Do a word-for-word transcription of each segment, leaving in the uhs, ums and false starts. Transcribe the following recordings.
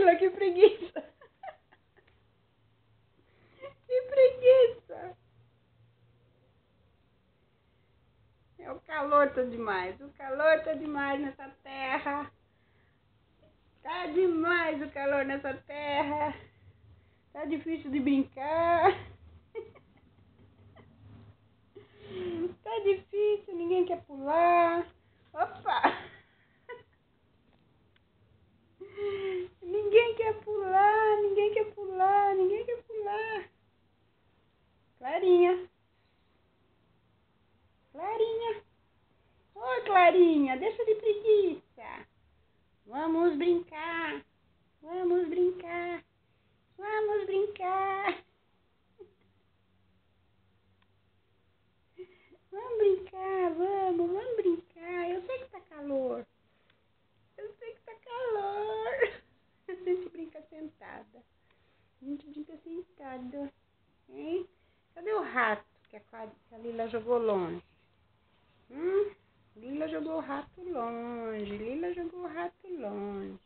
Lila, que preguiça. Que preguiça. É, o calor tá demais. O calor tá demais nessa terra. Tá demais o calor nessa terra. Tá difícil de brincar. Tá difícil, ninguém quer pular. Opa! Ninguém quer pular, ninguém quer pular, ninguém quer pular. Clarinha. Clarinha. Oi, Clarinha, deixa de preguiça. Vamos brincar. Vamos brincar. Vamos brincar. Vamos brincar, vamos, vamos brincar. Eu sei que tá calor. Eu sei que tá calor. A gente brinca sentada. A gente brinca sentada. Hein? Cadê o rato que a Lila jogou longe? Hum? Lila jogou o rato longe. Lila jogou o rato longe.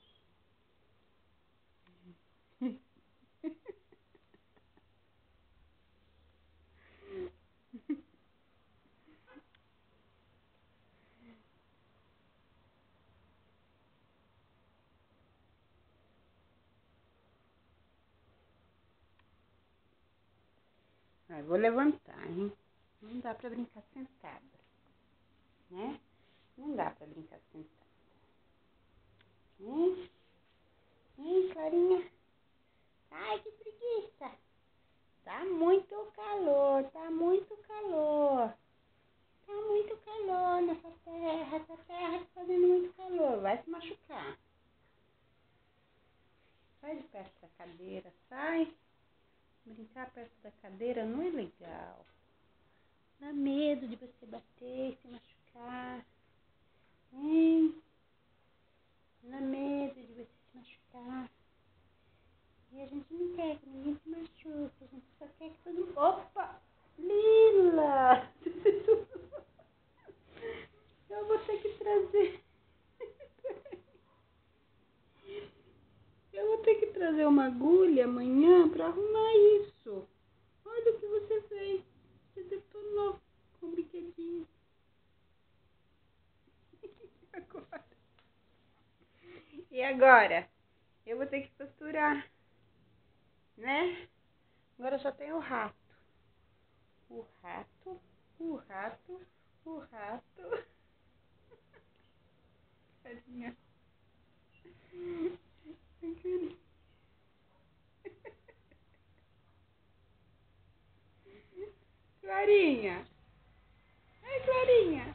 Ai, vou levantar, hein? Não dá pra brincar sentada, né? Não dá pra brincar sentada. Hein? Hein, Clarinha? Ai, que preguiça. Tá muito calor, tá muito calor. Tá muito calor nessa terra. Essa terra tá fazendo muito calor. Vai se machucar. Sai de perto da cadeira, sai. Brincar perto da cadeira não é legal. Dá medo de você bater e se machucar. Hein? Dá medo de você se machucar. E a gente não quer que ninguém se machuque. A gente só quer que todo mundo... Opa! Lila! Eu vou ter que trazer... Eu vou ter que trazer uma agulha amanhã pra arrumar isso. Olha o que você fez. Você detonou com um brinquedinho. Agora. E agora? Eu vou ter que costurar. Né? Agora só tem o rato. O rato, o rato, o rato. Tadinha. Clarinha. Ai, Clarinha.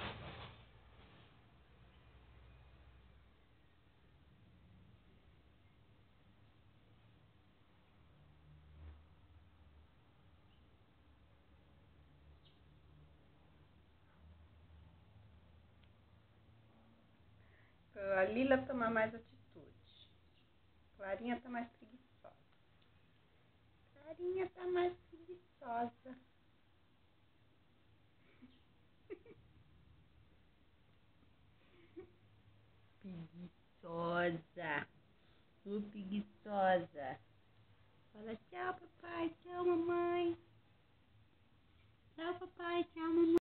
A Lila toma mais atitude. Clarinha tá mais preguiçosa. Clarinha tá mais preguiçosa. Preguiçosa. Ô, preguiçosa. Fala tchau, papai. Tchau, mamãe. Tchau, papai. Tchau, mamãe.